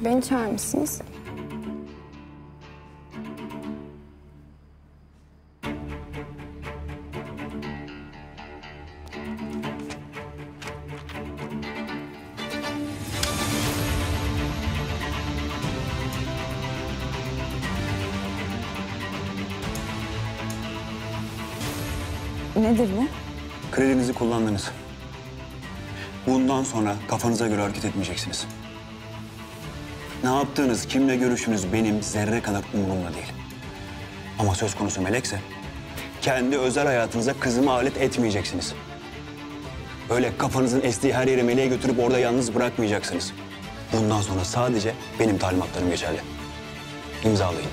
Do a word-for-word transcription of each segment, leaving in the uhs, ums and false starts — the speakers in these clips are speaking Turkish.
Beni çağırmışsınız. Nedir bu? Kredinizi kullandınız. Bundan sonra kafanıza göre hareket etmeyeceksiniz. Ne yaptığınız, kimle görüştüğünüz benim zerre kadar umurumda değil. Ama söz konusu Melek'se kendi özel hayatınıza kızımı alet etmeyeceksiniz. Öyle kafanızın estiği her yere Melek'i götürüp orada yalnız bırakmayacaksınız. Bundan sonra sadece benim talimatlarım geçerli. İmzalayın.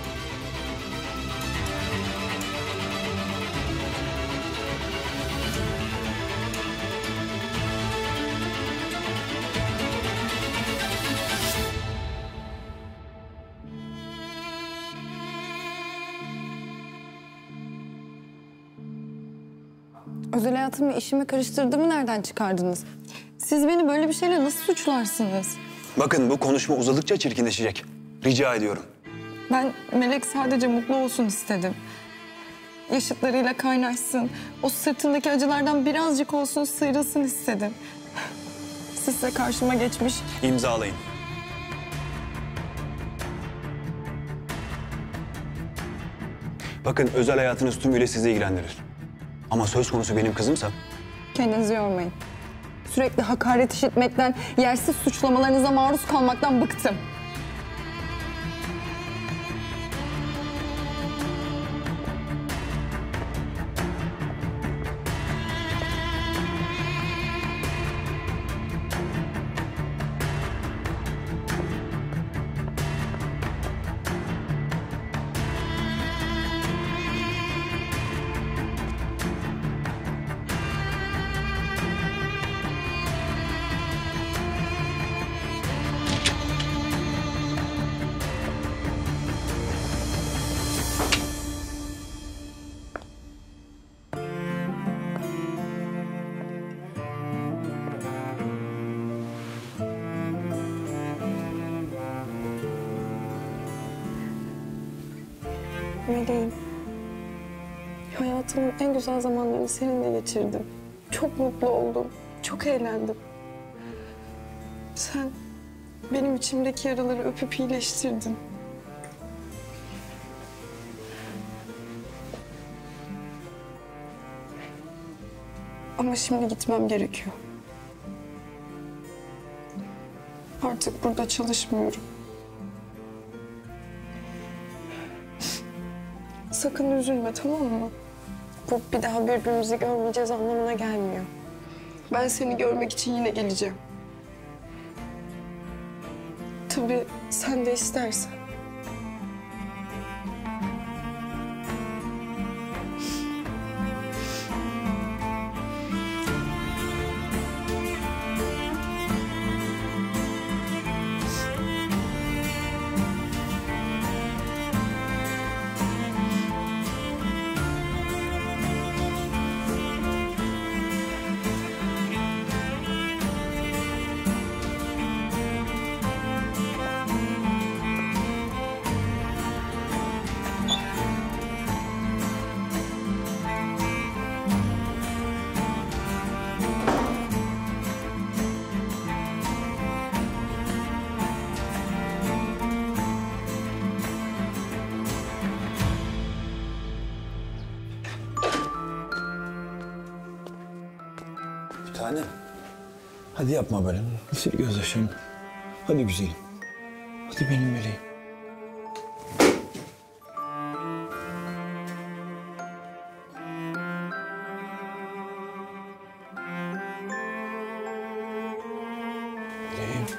Özel hayatımı, işimi karıştırdığımı nereden çıkardınız? Siz beni böyle bir şeyle nasıl suçlarsınız? Bakın bu konuşma uzadıkça çirkinleşecek. Rica ediyorum. Ben Melek sadece mutlu olsun istedim. Yaşıtlarıyla kaynaşsın, o sırtındaki acılardan birazcık olsun sıyrılsın istedim. Siz de karşıma geçmiş. İmzalayın. Bakın özel hayatınız tümüyle sizi ilgilendirir. Ama söz konusu benim kızımsa... Kendinizi yormayın. Sürekli hakaret işitmekten, yersiz suçlamalarınıza maruz kalmaktan bıktım. Meleğim, hayatımın en güzel zamanlarını seninle geçirdim. Çok mutlu oldum, çok eğlendim. Sen benim içimdeki yaraları öpüp iyileştirdin. Ama şimdi gitmem gerekiyor. Artık burada çalışmıyorum. Sakın üzülme, tamam mı? Bu bir daha birbirimizi görmeyeceğiz anlamına gelmiyor. Ben seni görmek için yine geleceğim. Tabii sen de istersen. Bir tane. Hadi yapma böyle. Sil gözyaşlarını. Hadi güzelim. Hadi benim meleğim. Meleğim.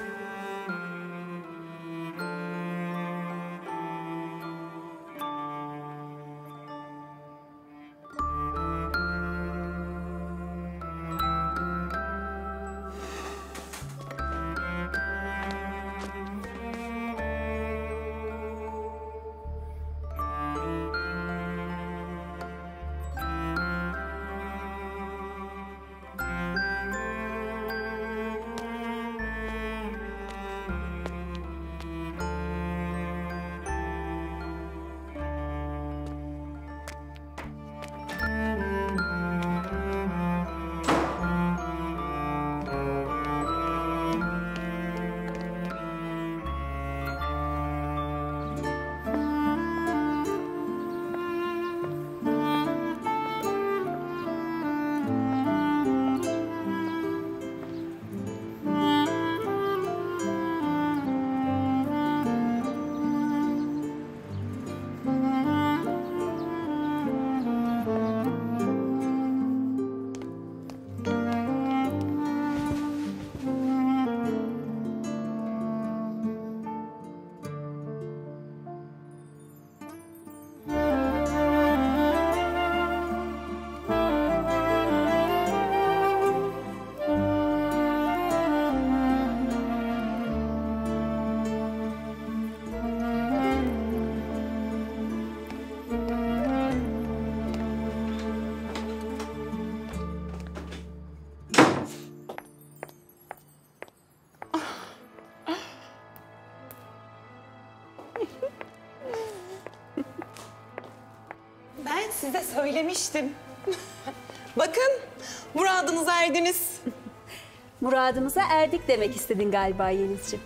size söylemiştim. Bakın, muradınıza erdiniz. Muradımıza erdik demek istedin galiba Yelizciğim.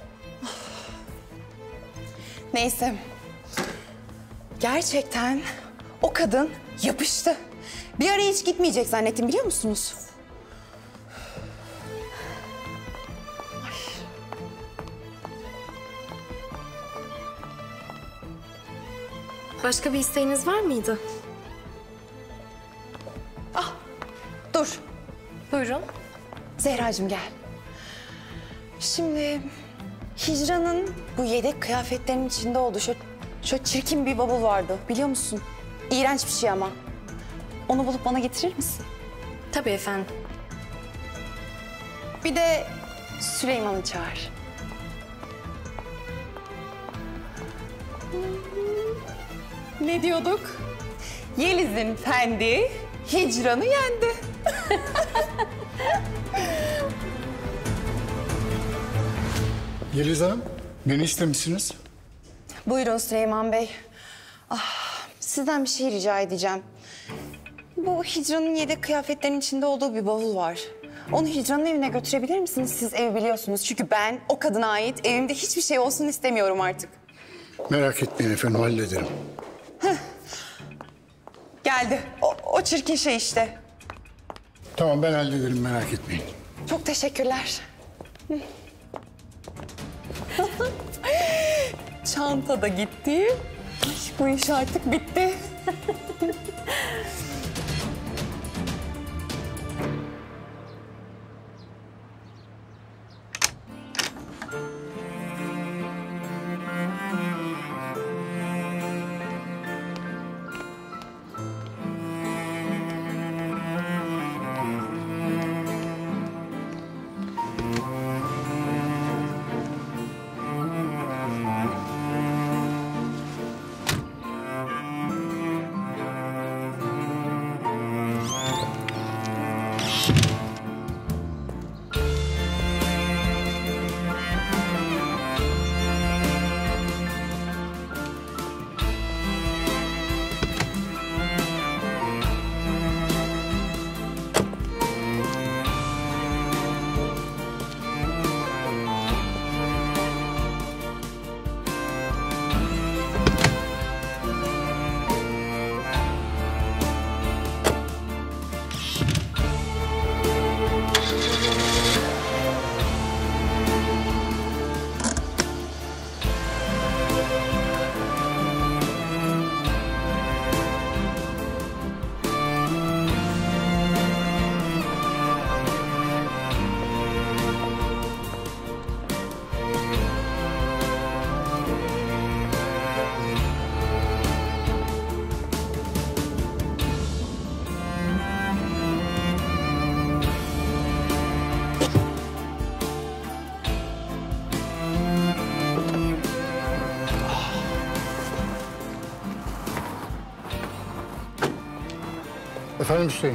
Neyse. Gerçekten o kadın yapıştı. Bir ara hiç gitmeyecek zannettim, biliyor musunuz? Başka bir isteğiniz var mıydı? Ah, dur. Buyurun. Zehracığım gel. Şimdi Hicran'ın bu yedek kıyafetlerin içinde olduğu şöyle, şöyle çirkin bir bavul vardı, biliyor musun? İğrenç bir şey ama. Onu bulup bana getirir misin? Tabii efendim. Bir de Süleyman'ı çağır. Ne diyorduk? Yeliz'in fendi Hicran'ı yendi. Yeliz Hanım, beni istemişsiniz. Buyurun Süleyman Bey. Ah, sizden bir şey rica edeceğim. Bu Hicran'ın yedek kıyafetlerin içinde olduğu bir bavul var. Onu Hicran'ın evine götürebilir misiniz? Siz evi biliyorsunuz. Çünkü ben o kadına ait evimde hiçbir şey olsun istemiyorum artık. Merak etmeyin efendim, hallederim. Geldi. O, o çirkin şey işte. Tamam, ben hallederim, merak etmeyin. Çok teşekkürler. Çanta da gitti. Ay, bu iş artık bitti. Efendim Hüseyin.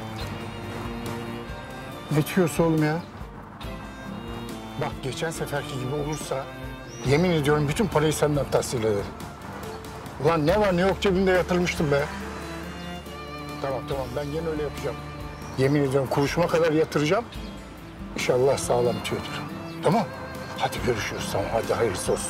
Ne diyorsun oğlum ya? Bak, geçen seferki gibi olursa yemin ediyorum bütün parayı senden tahsil ederim. Ulan ne var ne yok cebimde yatırmıştım be. Tamam tamam, ben gene öyle yapacağım. Yemin ediyorum kuruşuma kadar yatıracağım. İnşallah sağlam bitiyordur. Tamam. Hadi görüşürüz, tamam, hadi hayırlısı olsun.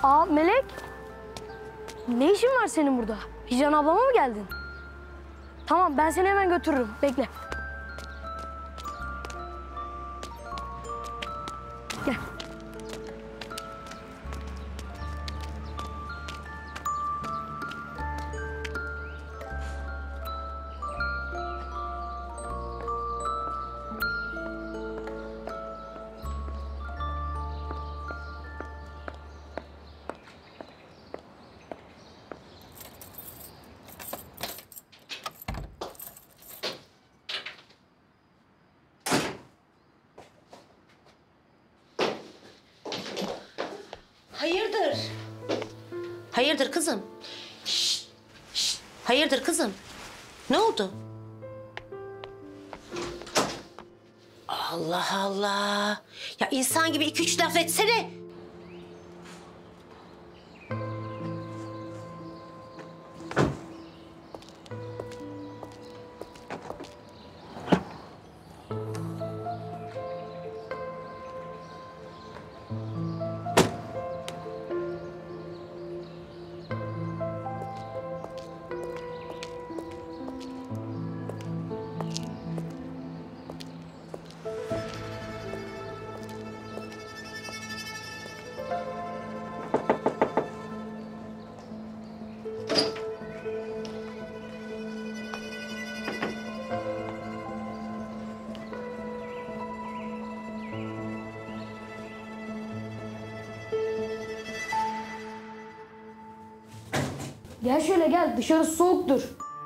Aa Melek. Ne işin var senin burada? Hicran ablama mı geldin? Tamam ben seni hemen götürürüm. Bekle. Gel. Hayırdır? Hayırdır kızım? Şşt, şşt. Hayırdır kızım? Ne oldu? Allah Allah. Ya insan gibi iki üç laf etsene. Gel şöyle gel. Dışarısı soğuktur.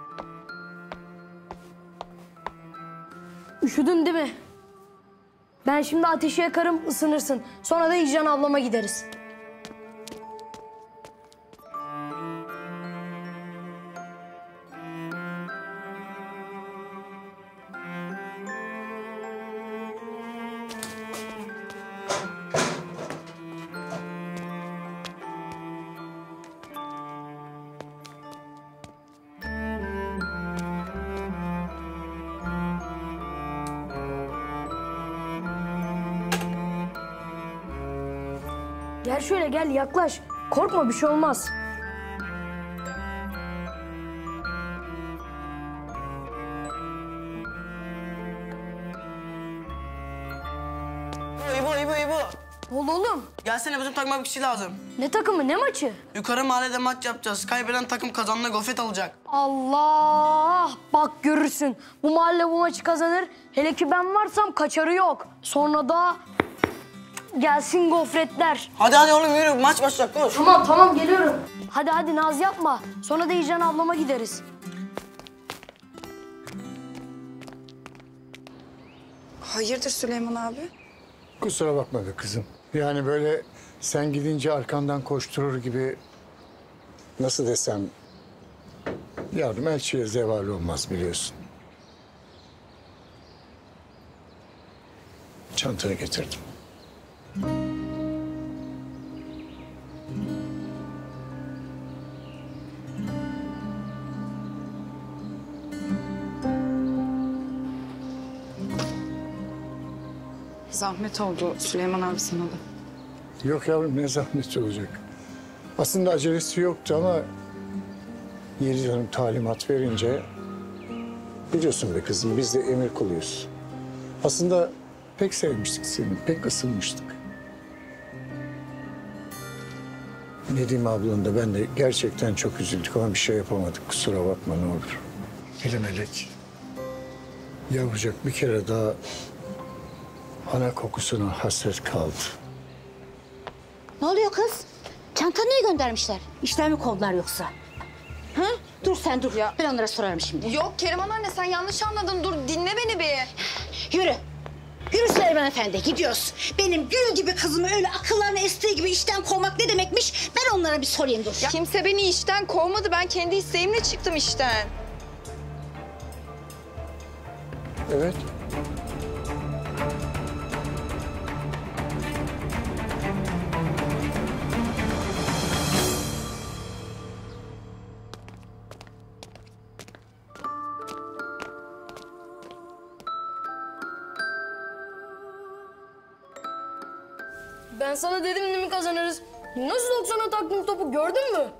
Üşüdün değil mi? Ben şimdi ateşi yakarım, ısınırsın. Sonra da Hicran ablama gideriz. Gel şöyle gel yaklaş. Korkma bir şey olmaz. İbo, İbo, İbo. Ne oldu oğlum? Gelsene bizim takmak bir şey lazım. Ne takımı ne maçı? Yukarı mahallede maç yapacağız. Kaybeden takım kazanına gofret alacak. Allah! Bak görürsün. Bu mahalle bu maçı kazanır. Hele ki ben varsam kaçarı yok. Sonra da gelsin gofretler. Hadi hadi oğlum yürü. Maç başlayacak. Koş. Tamam tamam geliyorum. Hadi hadi naz yapma. Sonra da Hicran ablama gideriz. Hayırdır Süleyman abi? Kusura bakma be kızım. Yani böyle sen gidince arkandan koşturur gibi nasıl desem yardım elçiye zeval olmaz biliyorsun. Çantanı getirdim. Zahmet oldu Süleyman abi sana da. Yok yavrum ne zahmet olacak. Aslında acelesi yoktu ama Yeliz Hanım talimat verince biliyorsun be kızım biz de emir kuluyuz. Aslında pek sevmiştik seni, pek ısınmıştık. Nedim ablanın da ben de gerçekten çok üzüldük ama bir şey yapamadık. Kusura bakma ne olur. Hele Melek, yavrucak bir kere daha ana kokusuna hasret kaldı. Ne oluyor kız? Çantanı niye göndermişler? İşten mi kovdular yoksa? Ha? Dur sen dur. Ya. Ben onlara sorarım şimdi. Yok Keriman anne sen yanlış anladın. Dur dinle beni bir. Yürü. Yürü Süleyman Efendi gidiyoruz. Benim gül gibi kızımı öyle akıllarına estiği gibi işten kovmak ne demekmiş? Ben onlara bir sorayım dur. Ya kimse beni işten kovmadı. Ben kendi isteğimle çıktım işten. Evet. Ben sana dedim değil mi kazanırız? Nasıl doksana taktım topu gördün mü?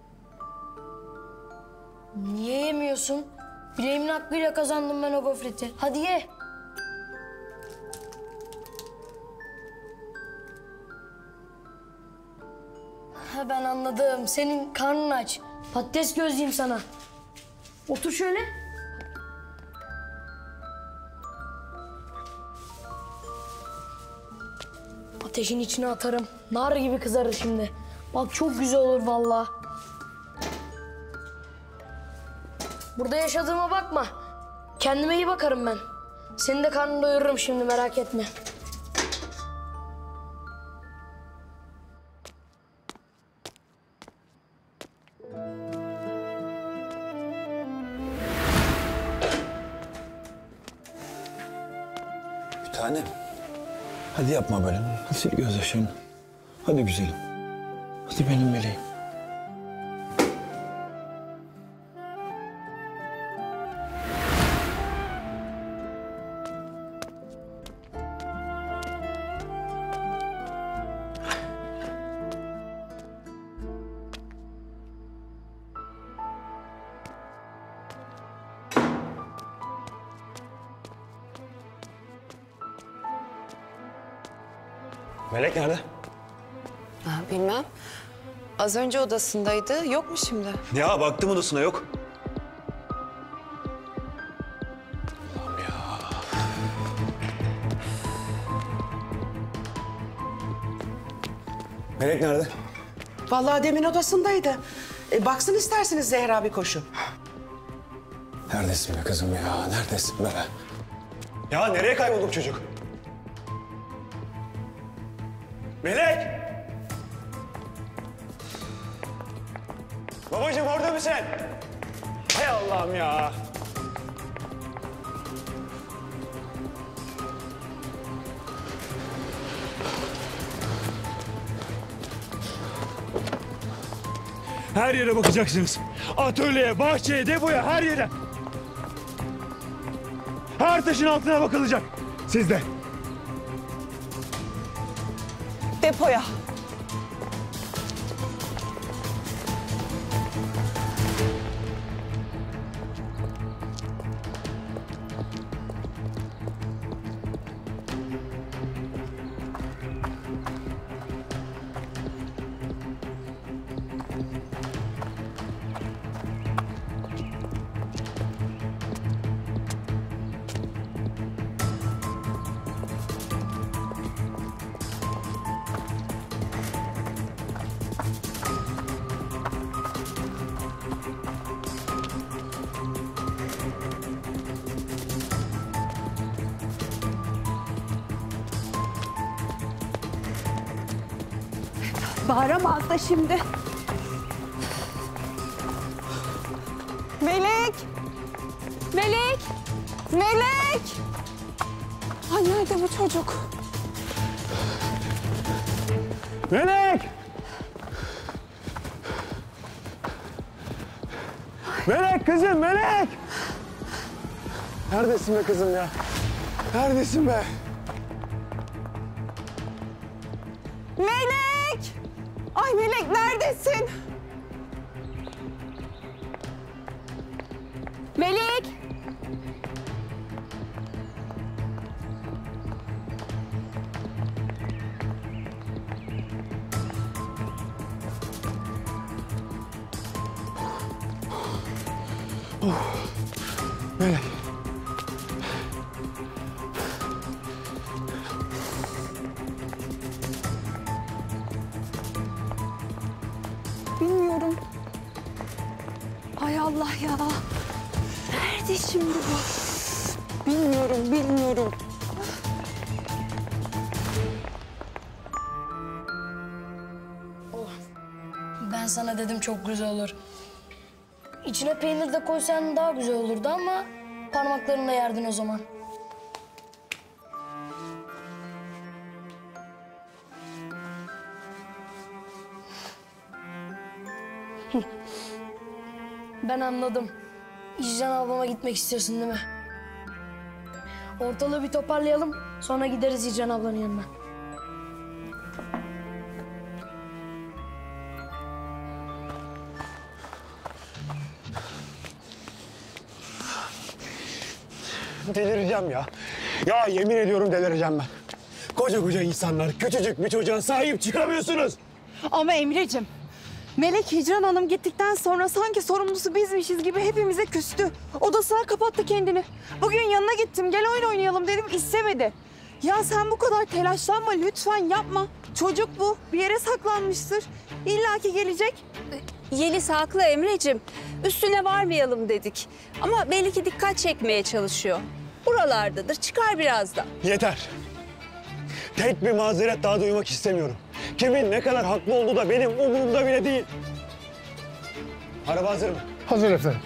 Niye yemiyorsun? Bileğimin hakkıyla kazandım ben o gofreti. Hadi ye. Ha, ben anladım. Senin karnın aç. Patates gözleyeyim sana. Otur şöyle. Ateşin içine atarım. Nar gibi kızarır şimdi. Bak çok güzel olur vallahi. Burada yaşadığıma bakma. Kendime iyi bakarım ben. Seni de karnını doyururum şimdi, merak etme. Bir tane. Hadi yapma böyle. Hadi sil gözyaşlarını. Hadi güzelim. Hadi benim meleğim. Melek nerede? Ha, bilmem. Az önce odasındaydı. Yok mu şimdi? Ya baktım odasına yok. Allah'ım ya. Melek nerede? Vallahi demin odasındaydı. E, baksın isterseniz Zehra bir koşu. Neredesin be kızım ya? Neredesin be? Ya nereye kayboldu çocuk? Melek! Babacığım orada mısın? Hay Allah'ım ya! Her yere bakacaksınız. Atölyeye, bahçeye, depoya, her yere. Her taşın altına bakılacak. Siz de. Depoya. Bağıramaz da şimdi. Melek! Melek! Melek! Ay nerede bu çocuk? Melek! Melek kızım, Melek! Neredesin be kızım ya? Neredesin be? Melek! Ay Melek neredesin? Melek! Melek. Bilmiyorum. Hay Allah ya. Nerede şimdi bu? Bilmiyorum, bilmiyorum. Ben sana dedim çok güzel olur. İçine peynir de koysan daha güzel olurdu ama parmaklarınla yerdin o zaman. Ben anladım. İcran ablama gitmek istiyorsun değil mi? Ortalığı bir toparlayalım, sonra gideriz İcran ablanın yanına. Delireceğim ya. Ya yemin ediyorum delireceğim ben. Koca koca insanlar küçücük bir çocuğa sahip çıkamıyorsunuz. Ama Emre'cim, Melek Hicran Hanım gittikten sonra sanki sorumlusu bizmişiz gibi hepimize küstü. Odasına kapattı kendini. Bugün yanına gittim, gel oyun oynayalım dedim, istemedi. Ya sen bu kadar telaşlanma, lütfen yapma. Çocuk bu, bir yere saklanmıştır. İlla ki gelecek. Yeliz haklı Emre'cim. Üstüne varmayalım dedik. Ama belli ki dikkat çekmeye çalışıyor. Buralardadır, çıkar birazdan. Yeter. Tek bir mazeret daha duymak istemiyorum. Kimin ne kadar haklı olduğu da benim umurumda bile değil. Araba hazır mı? Hazır efendim.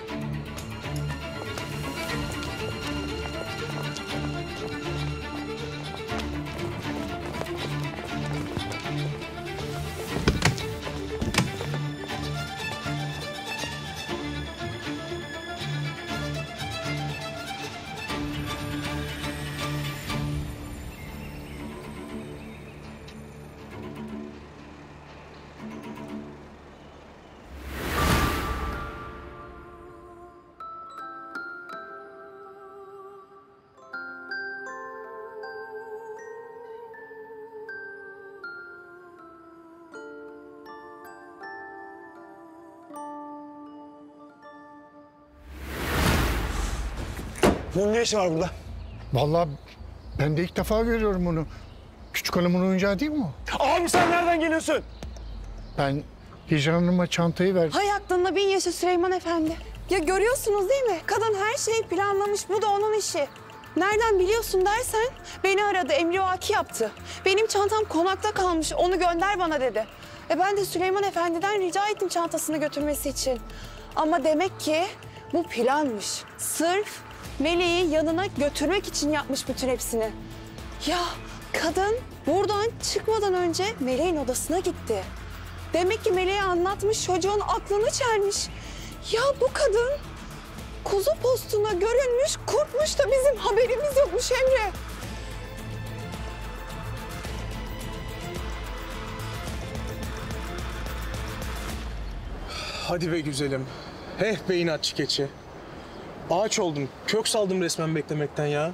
Bunun ne işi var burada? Vallahi ben de ilk defa görüyorum bunu. Küçük hanımın oyuncağı değil mi o? Abi sen nereden geliyorsun? Ben Hicran Hanım'a çantayı verdim. Hay aklında bin yaşa Süleyman Efendi. Ya görüyorsunuz değil mi? Kadın her şeyi planlamış, bu da onun işi. Nereden biliyorsun dersen, beni aradı, emrivaki yaptı. Benim çantam konakta kalmış, onu gönder bana dedi. E ben de Süleyman Efendi'den rica ettim çantasını götürmesi için. Ama demek ki bu planmış. Sırf Meleği yanına götürmek için yapmış bütün hepsini. Ya kadın buradan çıkmadan önce Meleğin odasına gitti. Demek ki Meleğe anlatmış, çocuğun aklını çelmiş. Ya bu kadın kuzu postuna görünmüş, kurtmuş da bizim haberimiz yokmuş Emre. Hadi be güzelim. Heh be inatçı keçi. Ağaç oldum, kök saldım resmen beklemekten ya.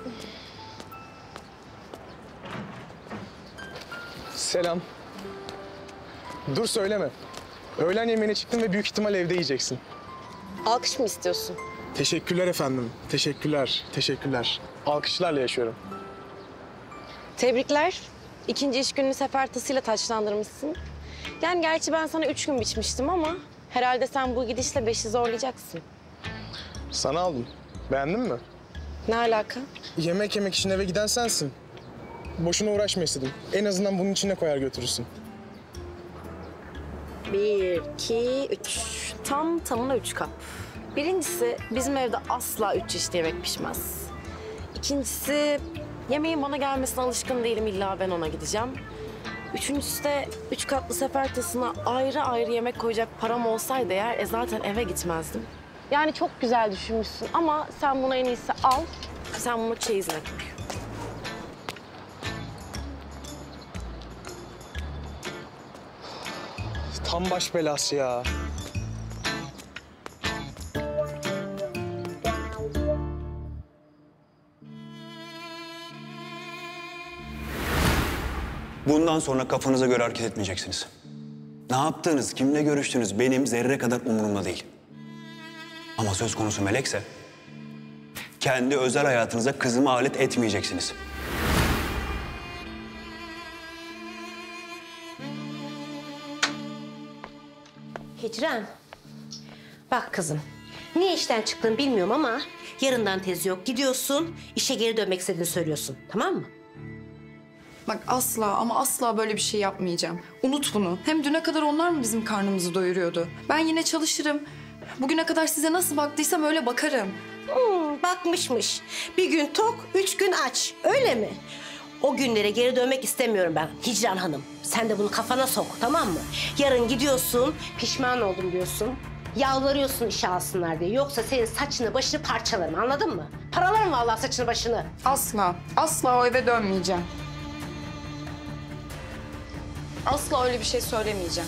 Selam. Dur söyleme. Öğlen yemeğine çıktım ve büyük ihtimal evde yiyeceksin. Alkış mı istiyorsun? Teşekkürler efendim. Teşekkürler, teşekkürler. Alkışlarla yaşıyorum. Tebrikler. İkinci iş gününü sefer tasıyla taçlandırmışsın. Yani gerçi ben sana üç gün biçmiştim ama herhalde sen bu gidişle beşi zorlayacaksın. Sana aldım. Beğendin mi? Ne alaka? Yemek yemek için eve giden sensin. Boşuna uğraşma istedim. En azından bunun içine koyar götürürsün. Bir, iki, üç. Tam tamına üç kap. Birincisi bizim evde asla üç çeşit yemek pişmez. İkincisi yemeğin bana gelmesine alışkın değilim, illa ben ona gideceğim. Üçüncüsü de üç katlı sefer tasına ayrı ayrı yemek koyacak param olsaydı eğer e zaten eve gitmezdim. Yani çok güzel düşünmüşsün ama sen bunu en iyisi al. Sen bunu çeyizine koy. Tam baş belası ya. Bundan sonra kafanıza göre hareket etmeyeceksiniz. Ne yaptığınız, kimle görüştüğünüz benim zerre kadar umurumda değil. Ama söz konusu Melek'se kendi özel hayatınıza kızımı alet etmeyeceksiniz. Hicran, bak kızım, niye işten çıktığını bilmiyorum ama yarından tezi yok. Gidiyorsun, işe geri dönmek istediğini söylüyorsun, tamam mı? Bak asla ama asla böyle bir şey yapmayacağım. Unut bunu. Hem düne kadar onlar mı bizim karnımızı doyuruyordu? Ben yine çalışırım. Bugüne kadar size nasıl baktıysam öyle bakarım. Hmm, bakmışmış. Bir gün tok, üç gün aç. Öyle mi? O günlere geri dönmek istemiyorum ben Hicran Hanım. Sen de bunu kafana sok, tamam mı? Yarın gidiyorsun, pişman oldum diyorsun. Yalvarıyorsun işe alsınlar diye. Yoksa senin saçını başını parçalarım, anladın mı? Paralarım vallahi saçını başını. Asla, asla o eve dönmeyeceğim. Asla öyle bir şey söylemeyeceğim.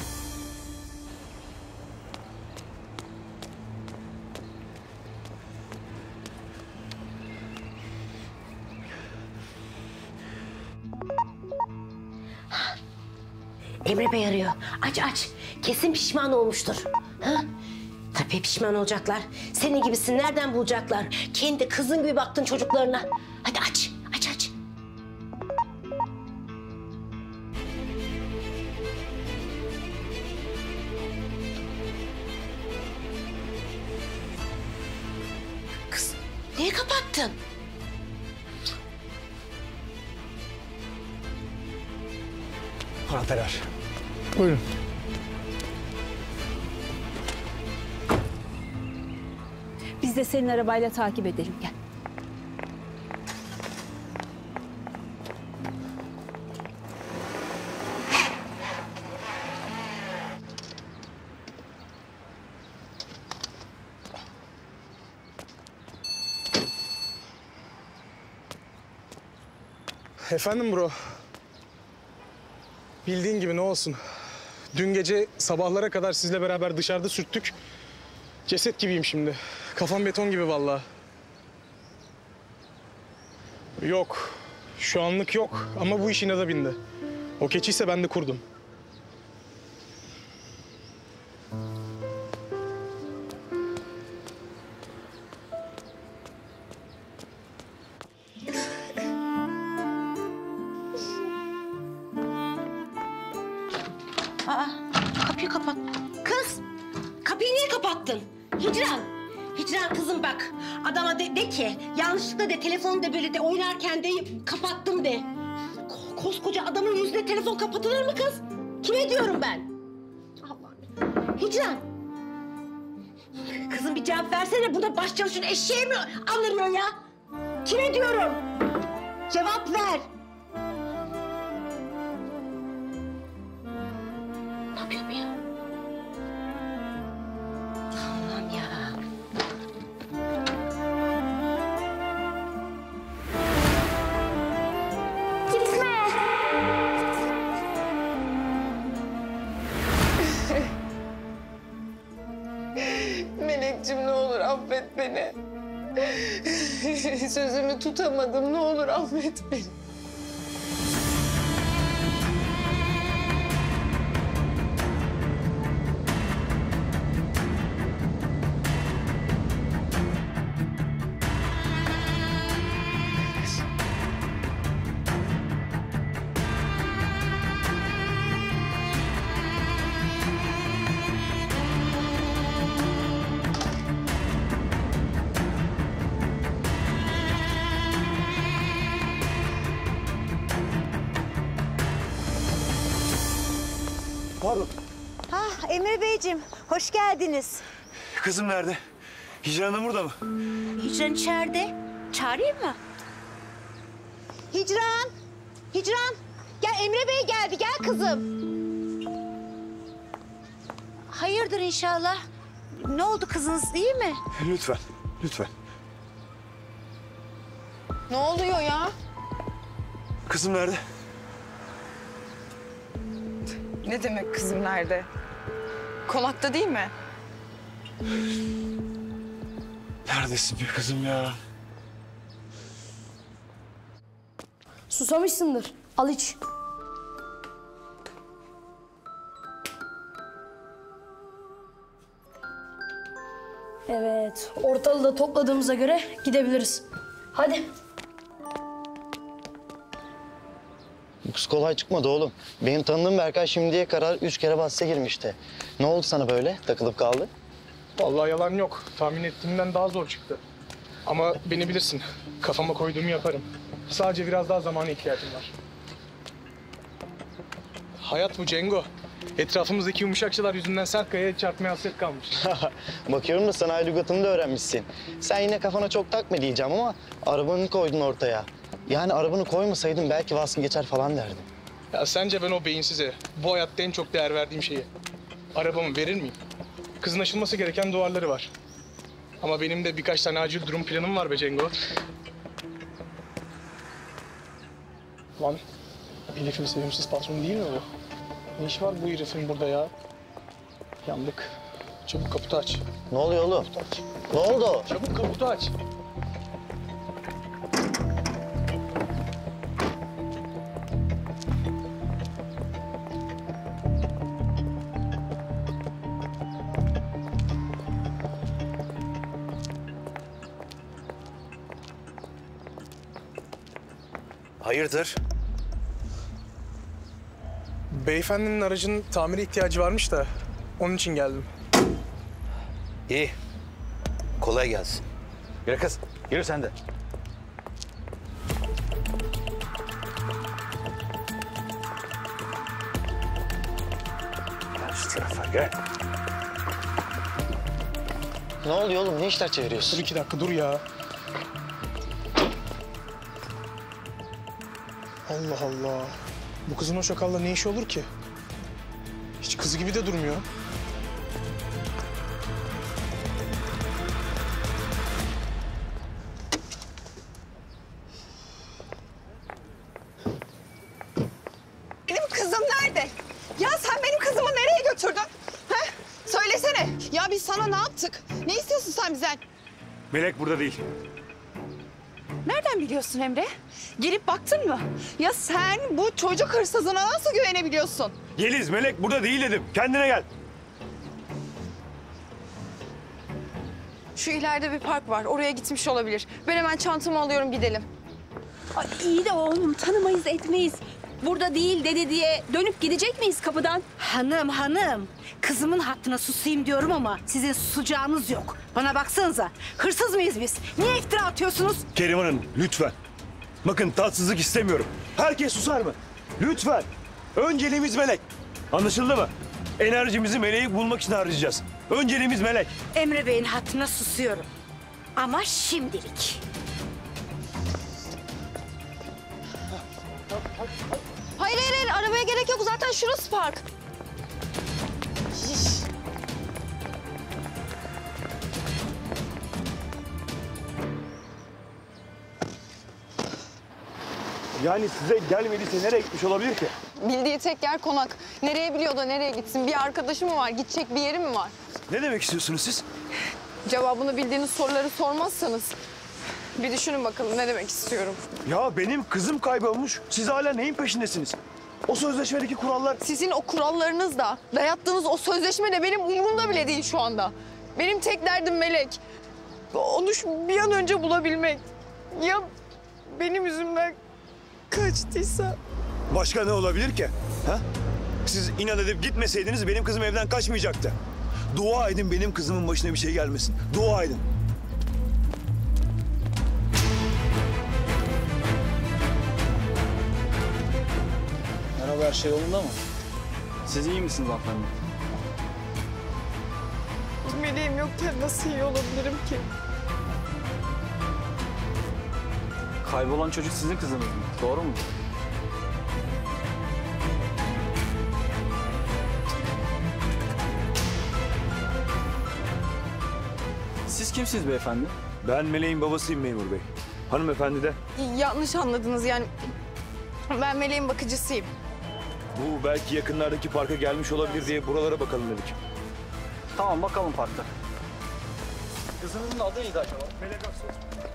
Emre Bey arıyor. Aç aç. Kesin pişman olmuştur. Ha? Tabii pişman olacaklar. Senin gibisini nereden bulacaklar? Kendi kızın gibi baktın çocuklarına. Hadi aç. Aç aç. Kız niye kapattın? Anahtarı ver. Buyurun. Biz de senin arabayla takip edelim, gel. Efendim bro. Bildiğin gibi ne olsun. Dün gece sabahlara kadar sizle beraber dışarıda sürttük. Ceset gibiyim şimdi. Kafam beton gibi vallahi. Yok. Şu anlık yok ama bu iş inada bindi. O keçiyse ben de kurdum. Aa, kapıyı kapat. Kız, kapıyı niye kapattın? Hicran, Hicran kızım bak. Adama de, de ki, yanlışlıkla de telefonu da böyle de oynarken de kapattım de. Ko- Koskoca adamın yüzüne telefon kapatılır mı kız? Kime diyorum ben? Allah'ım. Hicran. Kızım bir cevap versene. Buna başçavuşun eşeği mi alırmıyor ya? Kime diyorum? Cevap ver. Ne yapıyor bu ya? Allah'ım ya. Gitme. Melekciğim ne olur affet beni. Sözümü tutamadım. Ne olur affet beni. Pardon. Ha Emre Beyciğim, hoş geldiniz. Kızım nerede? Hicran Hanım burada mı? Hicran içeride. Çağırayım mı? Hicran, Hicran. Gel Emre Bey geldi, gel kızım. Hayırdır inşallah. Ne oldu kızınız, iyi mi? Lütfen, lütfen. Ne oluyor ya? Kızım nerede? Ne demek kızım nerede? Konakta değil mi? Neredesin bir kızım ya? Susamışsındır. Al iç. Evet, ortalığı da topladığımıza göre gidebiliriz. Hadi. Bu kız kolay çıkmadı oğlum. Benim tanıdığım Berkay şimdiye kadar üç kere bahse girmişti. Ne oldu sana böyle? Takılıp kaldı? Vallahi yalan yok. Tahmin ettiğimden daha zor çıktı. Ama beni bilirsin. Kafama koyduğumu yaparım. Sadece biraz daha zamana ihtiyacım var. Hayat bu Cengo. Etrafımızdaki yumuşakçılar yüzünden sert kayaya çarpmaya hasret kalmış. Bakıyorum da sanayi lügatını da öğrenmişsin. Sen yine kafana çok takma diyeceğim ama arabanı koydun ortaya. Yani arabanı koymasaydın belki vasfı geçer falan derdim. Ya sence ben o beyinsize, bu hayatta en çok değer verdiğim şeyi, arabamı verir miyim? Kızın aşılması gereken duvarları var. Ama benim de birkaç tane acil durum planım var be Cengo. Lan Elif'in sevimsiz patronu değil mi bu? Ne iş var bu herifin burada ya? Yandık. Çabuk kaputu aç. Ne oluyor oğlum? Kaputu aç. Ne oldu? Çabuk kaputu aç. Hayırdır? Beyefendinin aracının tamire ihtiyacı varmış da onun için geldim. İyi. Kolay gelsin. Yürü kız. Yürü sen de. Gel şu tarafa gel. Ne oluyor oğlum? Ne işler çeviriyorsun? Dur iki dakika dur ya. Allah Allah. Bu kızın o şakalla ne işi olur ki? Hiç kızı gibi de durmuyor. Benim kızım nerede? Ya sen benim kızımı nereye götürdün? He? Söylesene. Ya biz sana ne yaptık? Ne istiyorsun sen bizden? Melek burada değil. Nereden biliyorsun Emre? Gelip baktın mı? Ya sen bu çocuk hırsızına nasıl güvenebiliyorsun? Yeliz, Melek burada değil dedim. Kendine gel. Şu ileride bir park var. Oraya gitmiş olabilir. Ben hemen çantamı alıyorum, gidelim. Ay iyi de oğlum tanımayız etmeyiz. Burada değil dedi diye dönüp gidecek miyiz kapıdan? Hanım hanım, kızımın hattına susayım diyorum ama sizin susacağınız yok. Bana baksanıza, hırsız mıyız biz? Niye iftira atıyorsunuz? Kerim Hanım, lütfen. Bakın tatsızlık istemiyorum. Herkes susar mı? Lütfen. Önceliğimiz Melek. Anlaşıldı mı? Enerjimizi Melek'i bulmak için harcayacağız. Önceliğimiz Melek. Emre Bey'in hattına susuyorum. Ama şimdilik. Hayır hayır hayır, arabaya gerek yok. Zaten şurası park. Şiş. Yani size gelmediyse nereye gitmiş olabilir ki? Bildiği tek yer konak. Nereye biliyor da nereye gitsin? Bir arkadaşı mı var? Gidecek bir yeri mi var? Ne demek istiyorsunuz siz? Cevabını bildiğiniz soruları sormazsanız bir düşünün bakalım ne demek istiyorum. Ya benim kızım kaybolmuş. Siz hala neyin peşindesiniz? O sözleşmedeki kurallar... Sizin o kurallarınız da, dayattığınız o sözleşme de benim umurumda bile değil şu anda. Benim tek derdim Melek. Onu şu bir an önce bulabilmek. Ya benim yüzümden kaçtıysa? Başka ne olabilir ki? Ha? Siz inat edip gitmeseydiniz benim kızım evden kaçmayacaktı. Dua edin benim kızımın başına bir şey gelmesin. Dua edin. Merhaba, her şey yolunda mı? Siz iyi misiniz hanımefendi? Meleğim yokken nasıl iyi olabilirim ki? Kaybolan çocuk sizin kızınız mı? Doğru mu? Siz kimsiniz beyefendi? Ben Meleğin babasıyım memur bey. Hanımefendi de. Yanlış anladınız yani. Ben Meleğin bakıcısıyım. Bu belki yakınlardaki parka gelmiş olabilir diye buralara bakalım dedik. Tamam, bakalım parkta. Kızınızın adı neydi acaba? Melek Aksoy.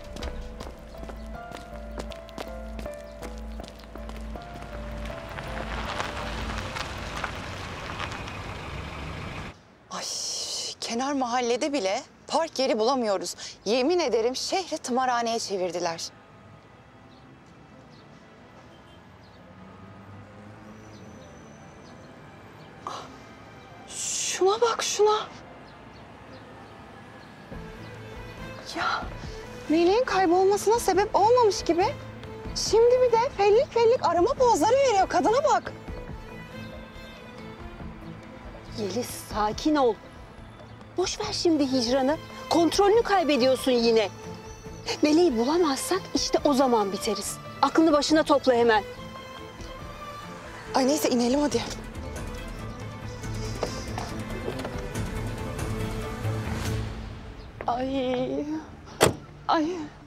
Ay, kenar mahallede bile park yeri bulamıyoruz. Yemin ederim şehri tımarhaneye çevirdiler. Ah, şuna bak şuna. Ya Melek'in kaybolmasına sebep olmamış gibi. Şimdi bir de fellik fellik arama pozları veriyor. Kadına bak. Yeliz sakin ol. Boş ver şimdi hicranı. Kontrolünü kaybediyorsun yine. Meleği bulamazsak işte o zaman biteriz. Aklını başına topla hemen. Ay neyse inelim hadi. Ay. Ay.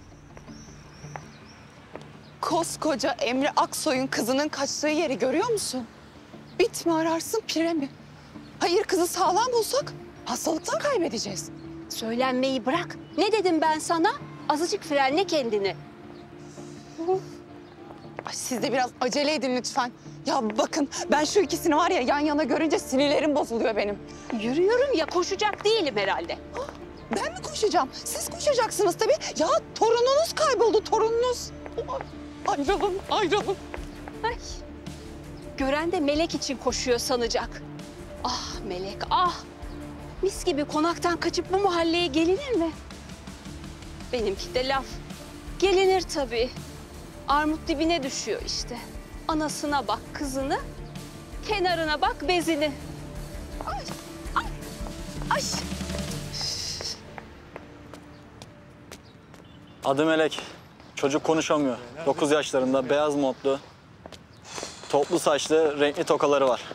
Koskoca Emre Aksoy'un kızının kaçtığı yeri görüyor musun? Bit mi ararsın pire mi? Hayır kızı sağlam bulsak hastalıktan kaybedeceğiz. Söylenmeyi bırak. Ne dedim ben sana? Azıcık frenle kendini. Ay, siz de biraz acele edin lütfen. Ya bakın ben şu ikisini var ya yan yana görünce sinirlerim bozuluyor benim. Yürüyorum ya, koşacak değilim herhalde. Ben mi koşacağım? Siz koşacaksınız tabii. Ya torununuz kayboldu, torununuz. Ayrılın, ayrılın. Ay. Gören de Melek için koşuyor sanacak. Ah Melek, ah! Mis gibi konaktan kaçıp bu mahalleye gelinir mi? Benimki de laf. Gelinir tabii. Armut dibine düşüyor işte. Anasına bak kızını, kenarına bak bezini. Ay, ay, ay. Adı Melek. Çocuk konuşamıyor. Dokuz yaşlarında, beyaz montlu, toplu saçlı, renkli tokaları var.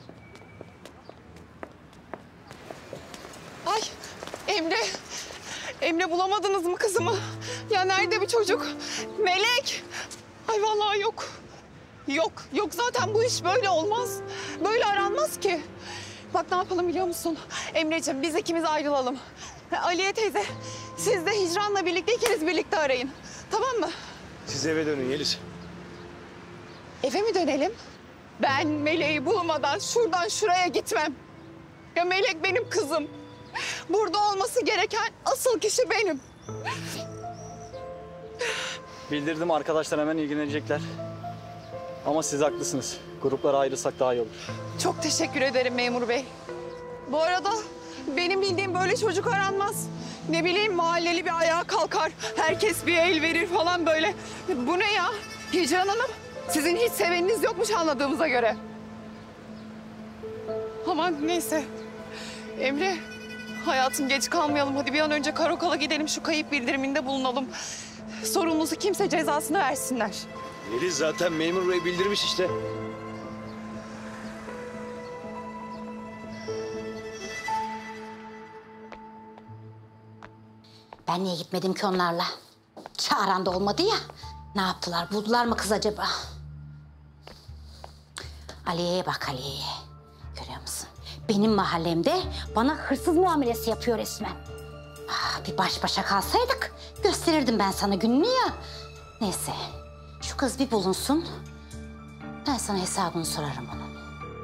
Ay Emre. Emre bulamadınız mı kızımı? Ya nerede bir çocuk? Melek. Ay vallahi yok. Yok, yok zaten bu iş böyle olmaz. Böyle aranmaz ki. Bak ne yapalım biliyor musun? Emreciğim biz ikimiz ayrılalım. Aliye teyze siz de Hicran'la birlikte ikiniz birlikte arayın. Tamam mı? Siz eve dönün Yeliz. Eve mi dönelim? Ben Melek'i bulmadan şuradan şuraya gitmem. Ya Melek benim kızım. Burada olması gereken asıl kişi benim. Bildirdim, arkadaşlar hemen ilgilenecekler. Ama siz haklısınız. Gruplara ayrılsak daha iyi olur. Çok teşekkür ederim memur bey. Bu arada benim bildiğim böyle çocuk aranmaz. Ne bileyim mahalleli bir ayağa kalkar, herkes bir el verir falan böyle. Bu ne ya? Hicran Hanım, sizin hiç seveniniz yokmuş anladığımıza göre. Aman neyse. Emre, hayatım geç kalmayalım. Hadi bir an önce karakola gidelim, şu kayıp bildiriminde bulunalım. Sorumlusu kimse cezasını versinler. Yeliz zaten memur bey bildirmiş işte. Ben niye gitmedim ki onlarla? Çağıran da olmadı ya. Ne yaptılar? Buldular mı kız acaba? Aliye'ye bak Aliye'ye. Görüyor musun? Benim mahallemde bana hırsız muamelesi yapıyor resmen. Ah, bir baş başa kalsaydık gösterirdim ben sana gününü ya. Neyse, şu kız bir bulunsun. Ben sana hesabını sorarım onun.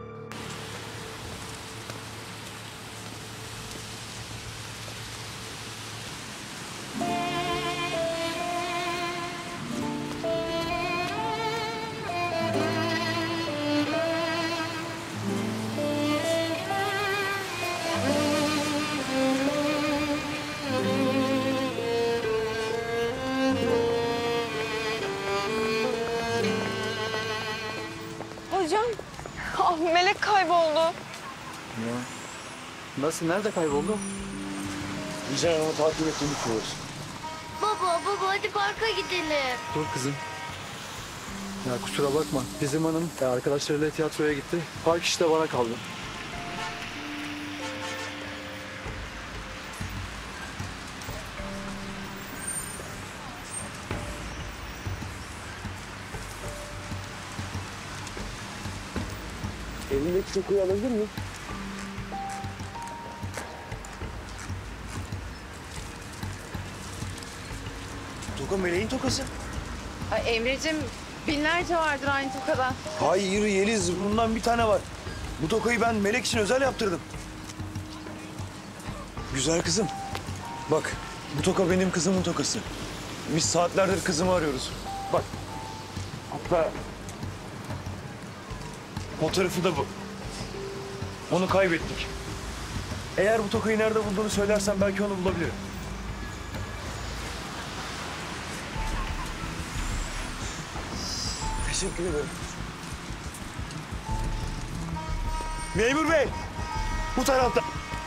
Hocam, ah Melek kayboldu. Ya. Nasıl, nerede kayboldu? Hicran Hanım'ı takip ettiğini düşünüyoruz. Baba, baba hadi parka gidelim. Dur kızım. Ya kusura bakma. Bizim hanım ya arkadaşlarıyla tiyatroya gitti. Park işte bana kaldı. Elindeki tokuyu alabilir miyim? Toka Meleğin tokası. Ay Emre'cim binlerce vardır aynı tokadan. Hayır Yeliz, bundan bir tane var. Bu tokayı ben Melek için özel yaptırdım. Güzel kızım. Bak, bu toka benim kızımın tokası. Biz saatlerdir kızımı arıyoruz. Bak. Hatta fotoğrafı da bu. Onu kaybettik. Eğer bu tokayı nerede bulduğunu söylersen belki onu bulabilirim. Teşekkür ederim. Memur bey, bu tarafta.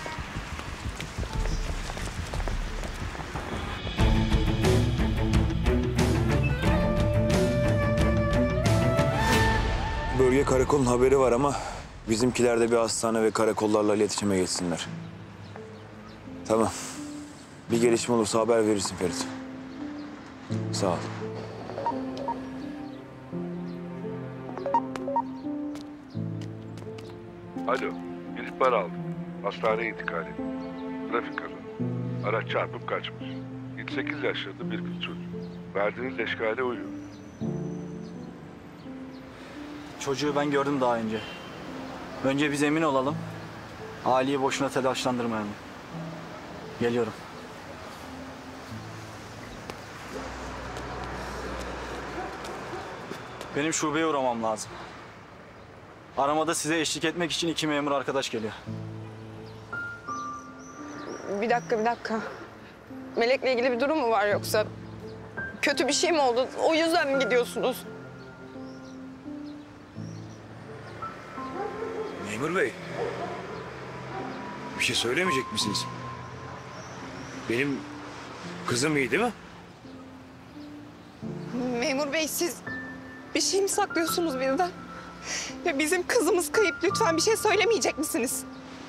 Bölge karakolun haberi var ama bizimkiler de bir hastane ve karakollarla iletişime geçsinler. Tamam. Bir gelişme olursa haber verirsin Ferit. Sağ ol. Alo, bir ihbar aldım. Hastaneye intikal etti. Trafik kazası. Araç çarpıp kaçmış. yedi sekiz yaşlarında bir kız çocuğu. Verdiğiniz eşkale uyuyor. Çocuğu ben gördüm daha önce. Önce biz emin olalım. Ali'yi boşuna telaşlandırmayalım. Geliyorum. Benim şubeye uğramam lazım. Aramada size eşlik etmek için iki memur arkadaş geliyor. Bir dakika, bir dakika. Melek'le ilgili bir durum mu var yoksa? Kötü bir şey mi oldu? O yüzden mi gidiyorsunuz? Memur bey. Bir şey söylemeyecek misiniz? Benim kızım iyi değil mi? Memur bey siz bir şey mi saklıyorsunuz bizden? Ya bizim kızımız kayıp. Lütfen bir şey söylemeyecek misiniz?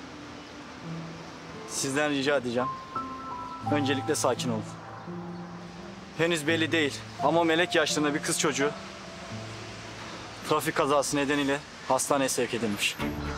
Sizden rica edeceğim. Öncelikle sakin olun. Henüz belli değil ama Melek yaşlarında bir kız çocuğu trafik kazası nedeniyle hastaneye sevk edilmiş.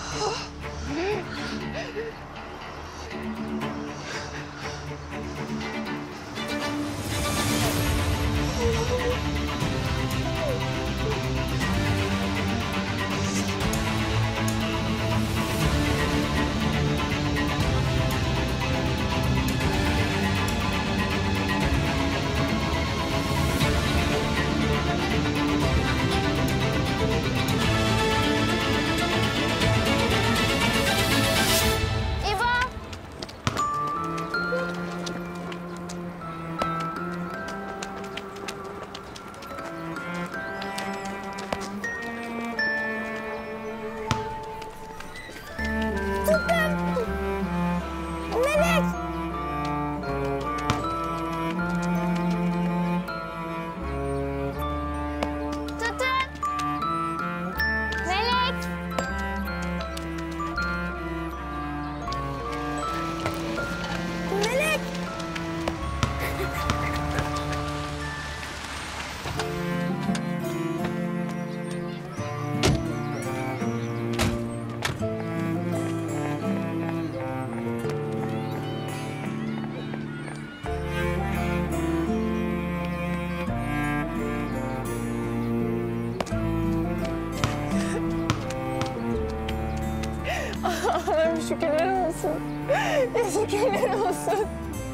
Allah'ım şükürler olsun. Şükürler olsun.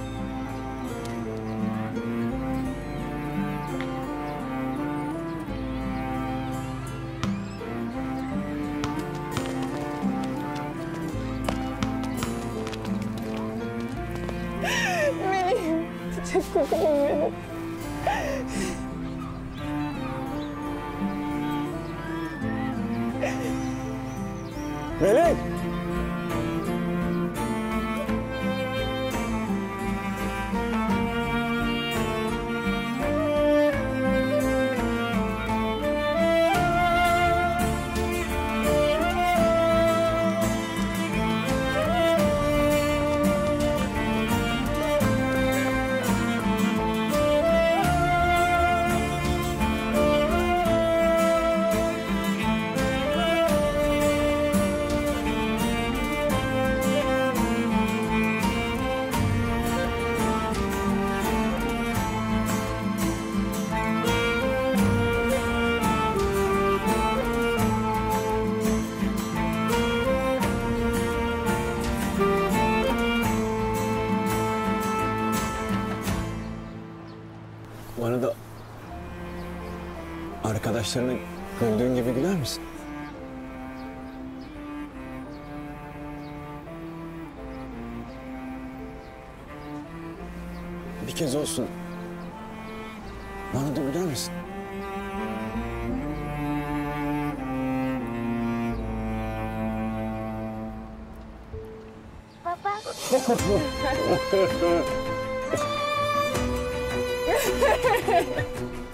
Benim çiçek kokulum benim. Melek! Bana da arkadaşlarına güldüğün gibi güler misin? Bir kez olsun bana da güler misin? Baba.